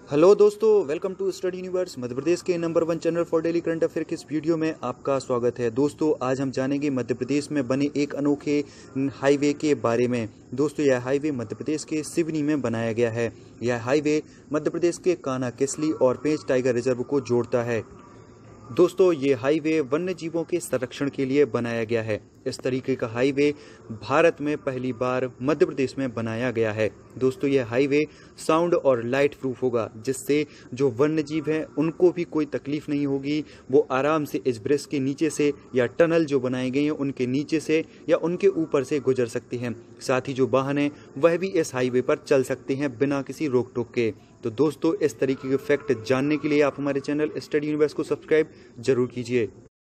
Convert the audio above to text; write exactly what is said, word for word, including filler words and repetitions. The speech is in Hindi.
हेलो दोस्तों, welcome to study universe Madhya Pradesh के number one channel for daily current affair के इस वीडियो में आपका स्वागत है। दोस्तों, आज हम जानेंगे मध्य प्रदेश में बने एक अनोखे हाईवे के बारे में। दोस्तों, यह हाईवे मध्य प्रदेश के सिवनी में बनाया गया है। यह हाईवे मध्य प्रदेश के कान्हा किसली और पेंच टाइगर रिजर्व को जोड़ता है। दोस्तों, ये हाईवे वन्य जीवों के संरक्षण के लिए बनाया गया है। इस तरीके का हाईवे भारत में पहली बार मध्य प्रदेश में बनाया गया है। दोस्तों, यह हाईवे साउंड और लाइट प्रूफ होगा, जिससे जो वन्य जीव हैं उनको भी कोई तकलीफ नहीं होगी। वो आराम से इस ब्रिज के नीचे से या टनल जो बनाए गए हैं उनके नीचे से या उनके ऊपर से गुजर सकते हैं। साथ ही जो वाहन हैं वह भी इस हाईवे पर चल सकते हैं बिना किसी रोक टोक के। तो दोस्तों, इस तरीके के फैक्ट जानने के लिए आप हमारे चैनल स्टडी यूनिवर्स को सब्सक्राइब जरूर कीजिए।